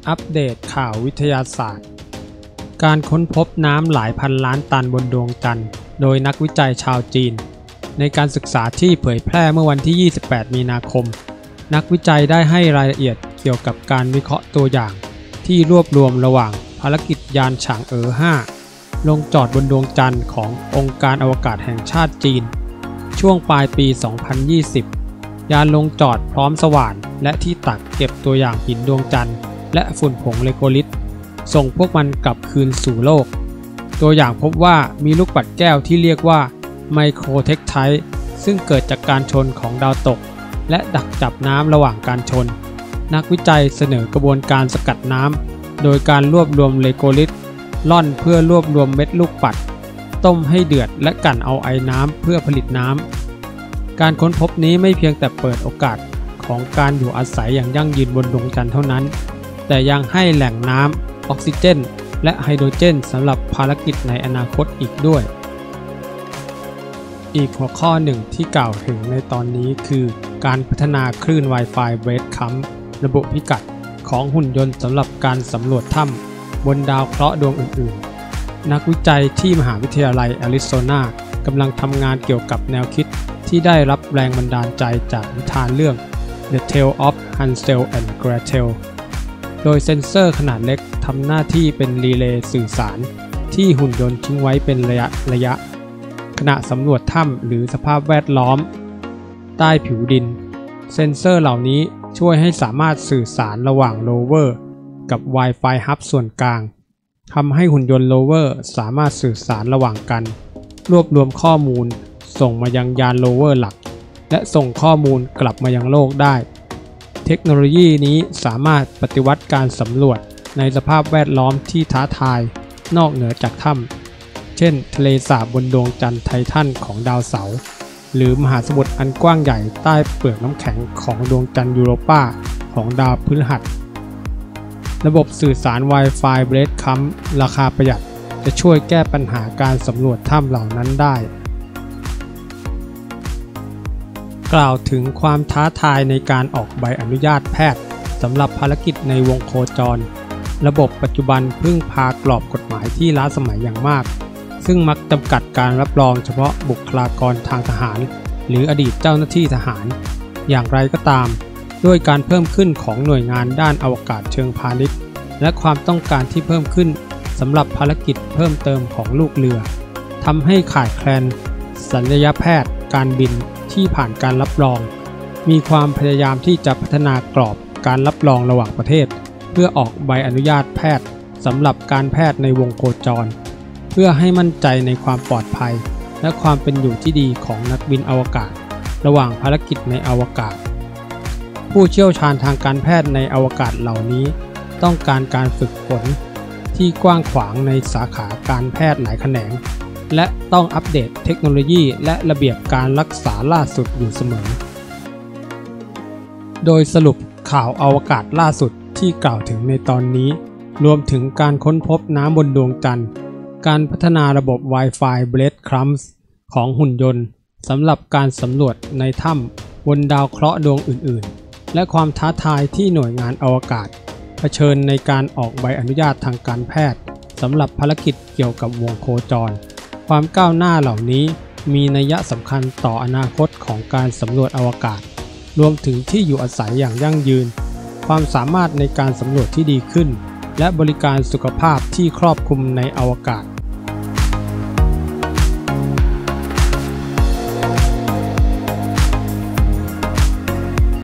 อัปเดตข่าววิทยาศาสตร์การค้นพบน้ำหลายพันล้านตันบนดวงจันทร์โดยนักวิจัยชาวจีนในการศึกษาที่เผยแพร่เมื่อวันที่ 28 มีนาคมนักวิจัยได้ให้รายละเอียดเกี่ยวกับการวิเคราะห์ตัวอย่างที่รวบรวมระหว่างภารกิจยานฉางเอ๋อ 5 ลงจอดบนดวงจันทร์ขององค์การอวกาศแห่งชาติจีนช่วงปลายปี 2020 ยานลงจอดพร้อมสว่านและที่ตักเก็บตัวอย่างหินดวงจันทร์และฝุ่นผงเลโกลิตส่งพวกมันกลับคืนสู่โลกตัวอย่างพบว่ามีลูกปัดแก้วที่เรียกว่าไมโครเทคไทต์ซึ่งเกิดจากการชนของดาวตกและดักจับน้ำระหว่างการชนนักวิจัยเสนอกระบวนการสกัดน้ำโดยการรวบรวมเลโกลิตล่อนเพื่อรวบรวมเม็ดลูกปัดต้มให้เดือดและกั่นเอาไอน้ำเพื่อผลิตน้ำการค้นพบนี้ไม่เพียงแต่เปิดโอกาสของการอยู่อาศัยอย่างยั่งยืนบนดวงจันทร์เท่านั้นแต่ยังให้แหล่งน้ำออกซิเจนและไฮโดรเจนสำหรับภารกิจในอนาคตอีกด้วยอีกหัวข้อหนึ่งที่กล่าวถึงในตอนนี้คือการพัฒนาคลื่น Wi-Fi Breadcrumb ระบุพิกัดของหุ่นยนต์สำหรับการสำรวจถ้ำบนดาวเคราะห์ดวงอื่นๆนักวิจัยที่มหาวิทยาลัยแอริโซนากำลังทำงานเกี่ยวกับแนวคิดที่ได้รับแรงบันดาลใจจากนิทานเรื่อง The Tale of Hansel and Gretel โดยเซ็นเซอร์ขนาดเล็กทำหน้าที่เป็นรีเลย์สื่อสารที่หุ่นยนต์ทิ้งไว้เป็นระยะขณะสำรวจถ้ำหรือสภาพแวดล้อมใต้ผิวดินเซ็นเซอร์เหล่านี้ช่วยให้สามารถสื่อสารระหว่างโรเวอร์กับ Wi-Fi Hub ส่วนกลางทำให้หุ่นยนต์โรเวอร์สามารถสื่อสารระหว่างกันรวบรวมข้อมูลส่งมายังยานโรเวอร์หลักและส่งข้อมูลกลับมายังโลกได้เทคโนโลยีนี้สามารถปฏิวัติการสำรวจในสภาพแวดล้อมที่ท้าทายนอกเหนือจากถ้ำเช่นทะเลสาบบนดวงจันทร์ไททันของดาวเสาร์หรือมหาสมุทรอันกว้างใหญ่ใต้เปลือกน้ำแข็งของดวงจันทร์ยูโรปาของดาวพฤหัสระบบสื่อสาร Wi-Fi Breadcrumb ราคาประหยัดจะช่วยแก้ปัญหาการสำรวจถ้ำเหล่านั้นได้กล่าวถึงความท้าทายในการออกใบอนุญาตแพทย์สำหรับภารกิจในวงโคจรระบบปัจจุบันพึ่งพากรอบกฎหมายที่ล้าสมัยอย่างมากซึ่งมักจำกัดการรับรองเฉพาะบุคลากรทางทหารหรืออดีตเจ้าหน้าที่ทหารอย่างไรก็ตามด้วยการเพิ่มขึ้นของหน่วยงานด้านอวกาศเชิงพาณิชย์และความต้องการที่เพิ่มขึ้นสำหรับภารกิจเพิ่มเติมของลูกเรือทำให้ขาดแคลนศัลยแพทย์การบินที่ผ่านการรับรองมีความพยายามที่จะพัฒนากรอบการรับรองระหว่างประเทศเพื่อออกใบอนุญาตแพทย์สำหรับการแพทย์ในวงโคจรเพื่อให้มั่นใจในความปลอดภัยและความเป็นอยู่ที่ดีของนักบินอวกาศระหว่างภารกิจในอวกาศผู้เชี่ยวชาญทางการแพทย์ในอวกาศเหล่านี้ต้องการการฝึกฝนที่กว้างขวางในสาขาการแพทย์หลายแขนงและต้องอัปเดตเทคโนโลยีและระเบียบการรักษาล่าสุดอยู่เสมอโดยสรุปข่าวอวกาศล่าสุดที่กล่าวถึงในตอนนี้รวมถึงการค้นพบน้ำบนดวงจันทร์การพัฒนาระบบ Wi-Fi Breadcrumb ของหุ่นยนต์สำหรับการสำรวจในถ้ำบนดาวเคราะห์ดวงอื่นๆและความท้าทายที่หน่วยงานอวกาศเผชิญในการออกใบอนุญาตทางการแพทย์สำหรับภารกิจเกี่ยวกับวงโคจรความก้าวหน้าเหล่านี้มีนัยสำคัญต่ออนาคตของการสำรวจอวกาศรวมถึงที่อยู่อาศัยอย่างยั่งยืนความสามารถในการสำรวจที่ดีขึ้นและบริการสุขภาพที่ครอบคลุมในอวกาศ